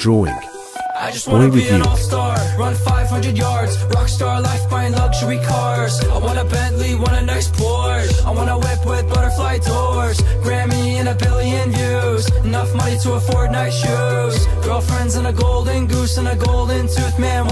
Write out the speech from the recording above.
drawing. I just wanna Boy with be an you. all-star, run 500 yards, rockstar life buying luxury cars. I want a Bentley, want a nice Porsche, I want a whip with butterfly doors, Grammy and a billion views, enough money to afford nice shoes, girlfriends and a golden goose and a golden tooth, man.